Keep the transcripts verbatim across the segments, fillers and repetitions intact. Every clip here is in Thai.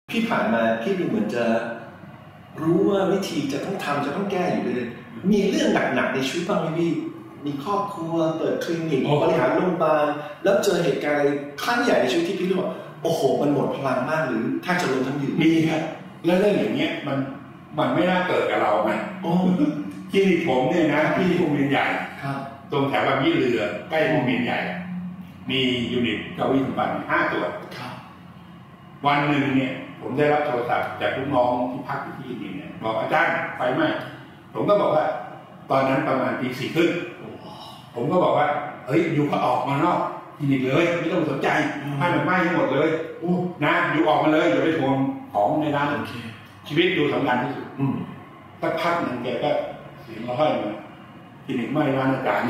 พี่ผ่านมาพี่ดูเหมือนจะรู้ว่าวิธีจะต้องทำจะต้องแก้อยู่เลยมีเรื่องหนักๆในชีวิตบ้างไหมพี่มีครอบครัวเปิดคลินิกบริหารโรงพยาบาลแล้วเจอเหตุการณ์อะไรครั้งใหญ่ในชีวิตที่พี่รู้ว่าโอ้โหมันหมดพลังมากหรือแทบจะล้มทั้งยืนมีครับแล้วเรื่องอย่างเงี้ยมันมันไม่น่าเกิดกับเราไหมโอ้คลินิกผมเนี่ยนะที่โรงเรียนใหญ่ตรงแถวบางยี่เรือใกล้โรงเรียนใหญ่มียูนิตเก้าอี้สมบัติห้าตัววันหนึ่งเนี่ยผมได้รับโทรศัพท์จากลูกน้องที่พักอยู่ที่นี่เนี่ยบอกอาจารย์ไฟไหม้ผมก็บอกว่าตอนนั้นประมาณตีสี่ครึ่งผมก็บอกว่าเฮ้ยอยู่ก็ออกมานอกคลินิกเลยไม่ต้องสนใจให้มันไหม้ทั้งหมดเลยนะอยู่ออกมาเลยอย่าไปทวงของในร้านชีวิตดูสำคัญที่สุดสักพักหนึ่งแกก็เสียงร้อยมาคลินิกไหม้ร้านอาจารย์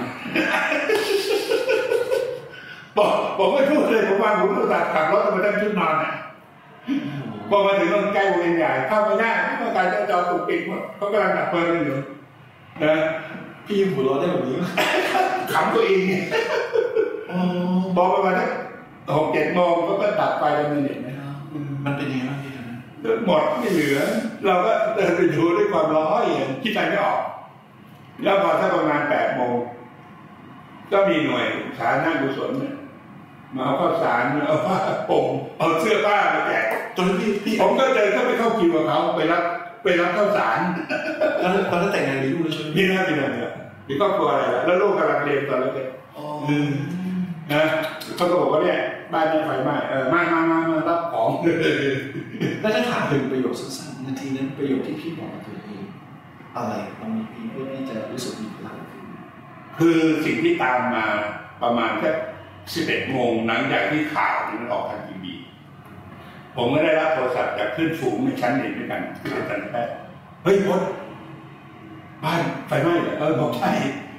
บอกผมไม่พูดเลยผมวางหูโทรศัพท์ขับรถมาตั้งชุดนอนอ่ะพอมาถึงตรงใกล้โรงเรียนใหญ่เข้าไม่ได้เพราะการจราจรถูกปิดหมดเขากำลังดับเพลิงอยู่นะพี่หัวเราะได้แบบนี้ขำตัวเองพอประมาณสักหกเจ็ดโมงก็ดับไฟกันเลยเนี่ยมันเป็นยังไงบ้างพี่หมดไม่เหลือเราก็เดินไปดูด้วยความร้อนคิดอะไรไม่ออกแล้วพอถ้าประมาณแปดโมงก็มีหน่วยสาธารณกุศลเนี่ยมาเอาข้าวสารเอาผ้าผมเอาเสื้อผ้ามาแจกจนพี่พี่ผมก็เดินเข้าไปเข้าคิวกับเขาไปรับไปรับข้าวสารตอนตอนนั้นแต่งงานมีลูกแล้วใช่ไหมมีนะมีนะเนี่ยมีครอบครัวอะไรแล้วลูกกำลังเรียนตอนนั้นเลยนะเขาก็บอกว่าเนี่ยบ้านนี้ไฟไหม้เออมามามามารับของแล้วถ้าถามถึงประโยคสั้นๆนาทีนั้นประโยคที่พี่บอกกับตัวเองอะไรบางทีเพื่อที่จะรู้สึกมีพลังคือสิ่งที่ตามมาประมาณแค่สิบเอ็ดโมงหลังจากที่ข่าวนี้มันออกทางทีวีผมก็ได้รับโทรศัพท์จากเพื่อนฝูงในชั้นเรียนด้วยกันที่เป็นทันแพทย์เฮ้ยพจน์บ้านไฟไหม้เหรอเออบอกใช่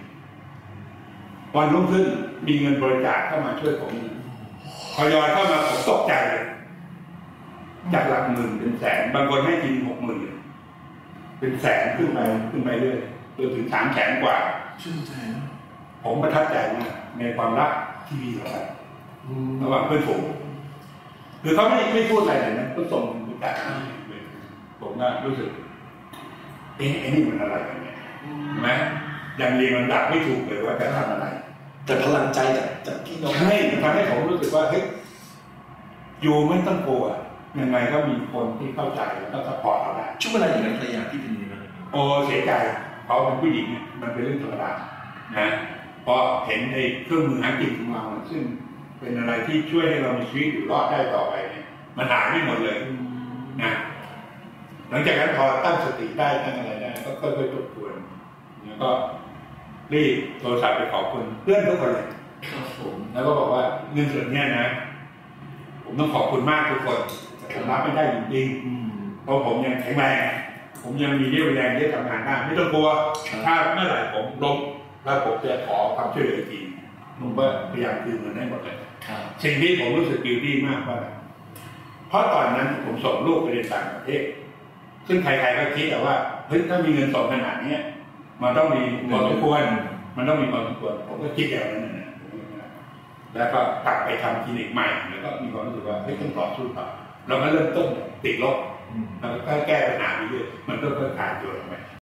วันรุ่งขึ้นมีเงินบริจาคเข้ามาช่วยผมทยอยเข้ามาผมตกใจเลยจากหลักหมื่นเป็นแสนบางคนให้ทีหกหมื่นเป็นแสนขึ้นไปขึ้นไปเรื่อยจนถึงสามแสนกว่าชื่นใจนะผมประทับใจมากในความรักที่มีต่อกันระหว่างเพื่อนฝูงคือเขาไม่ไม่พูดอะไรเลยนะก็ส่งบริจาคผมก็รู้สึกเอ๊ะไอ้นี่มันอะไรกันเนี่ยใช่ไหมยังเรียนมันดับไม่ถูกเลยว่าจะทำอะไรแต่พลังใจจากจากพี่น้องให้ทำให้ผมรู้สึกว่าเฮ้ยอยู่ไม่ต้องกลัวยังไงก็มีคนที่เข้าใจแล้วก็ซัพพอร์ตเราได้ช่วงเวลาอย่างนั้นภรรยาพี่เป็นยังไงโอ้เสียใจเขาเป็นผู้หญิงมันเป็นเรื่องธรรมดานะพอเห็นในเครื่องมือหากินของเราซึ่งเป็นอะไรที่ช่วยให้เรามีชีวิตอยู่รอดได้ต่อไปเนี่ยมันหายไม่หมดเลยนะหลังจากนั้นพอตั้งสติได้ตั้งอะไรได้ก็ค่อยๆทบทวนแล้วก็รีบโทรศัพท์ไปขอบคุณเพื่อนทุกคนเลยครับผมแล้วก็บอกว่าเงินส่วนนี้นะผมต้องขอบคุณมากทุกคนผมรับไม่ได้จริงๆเพราะผมยังแข็งแรงผมยังมีเรี่ยวแรงที่ทำงานได้ไม่ต้องกลัวถ้าเมื่อไหร่ผมล้มแล้วผมจะขอความช่วยเหลือจริงผมก็พยายามคืนเงินให้หมดเลยสิ่งที่ผมรู้สึกกิลตี้มากว่าเพราะตอนนั้นผมส่งลูกไปเรียนต่างประเทศซึ่งใครๆก็คิดแต่ว่าเฮ้ยถ้ามีเงินส่งขนาดนี้มันต้องมีพอสมควรมันต้องมีพอสมควรผมก็คิดอย่างนั้นนะแล้วก็กลับไปทำคลินิกใหม่แล้วก็มีความรู้สึกว่าเฮ้ยต้องต่อสู้ต่อเราก็เริ่มต้นติดลบแล้วก็แก้ปัญหาไปเรื่อยมันก็ค่อยๆคลายตัวลงไป